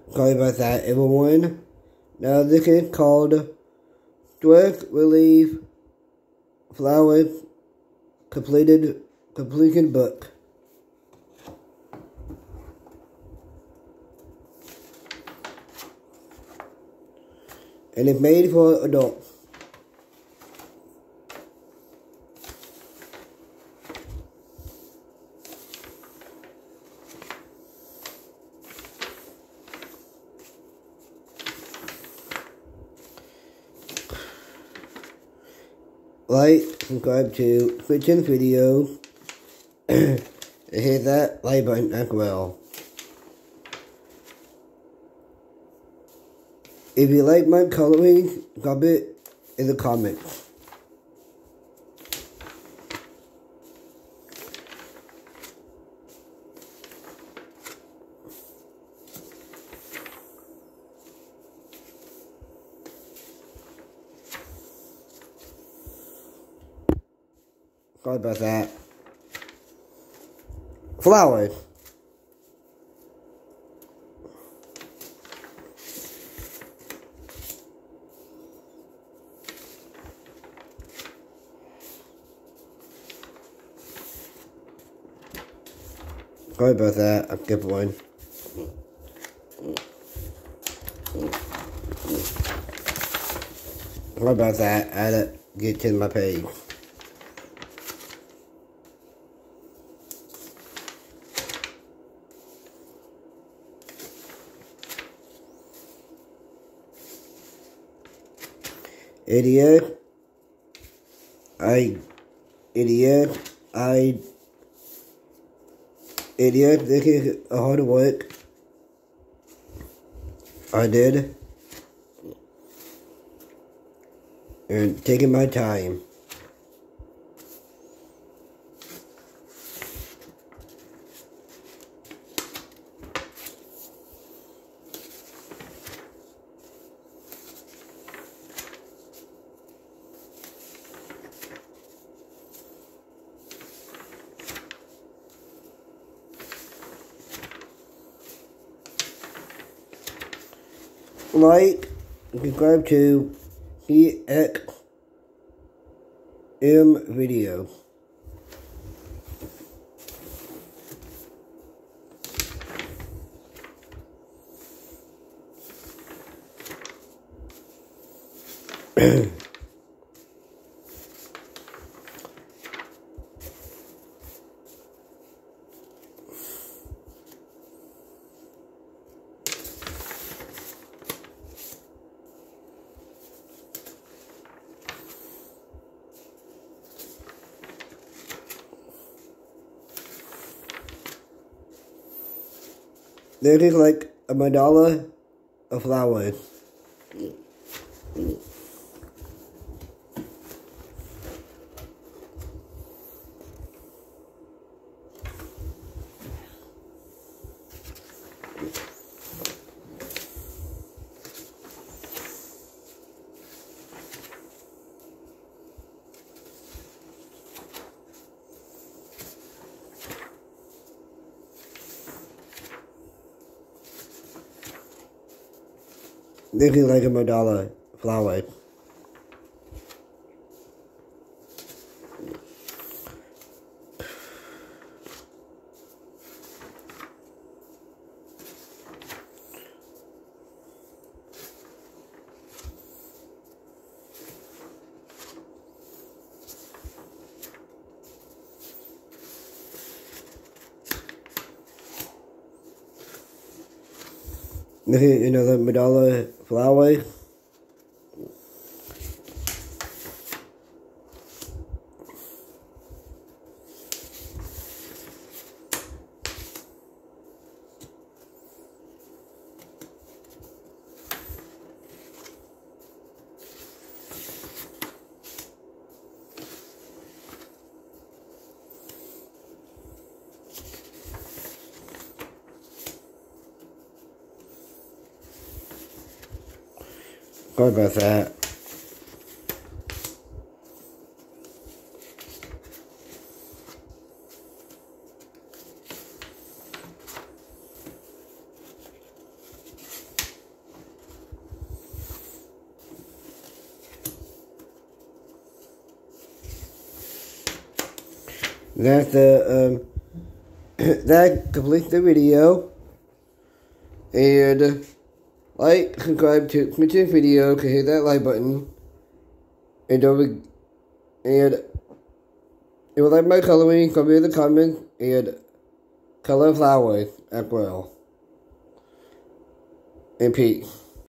Sorry about that, everyone. Now this is called Stress Relief Flower Completion Book. And it's made for adults. Like, subscribe to Christian's video, and hit that like button as well. If you like my coloring, drop it in the comments. Sorry about that. Flowers. Sorry about that. I'll skip one. Sorry about that. I had to get to my page. Idiot. This is a hard work. I did. And taking my time. Like, subscribe to CXM video. This is like a mandala of flowers. This is like a mandala flower. This is another mandala flower. Sorry about that. That's the, that completes the video. And like, subscribe to this video, hit that like button. And don't and if you like my coloring, comment in the comments and color flowers as well. And peace.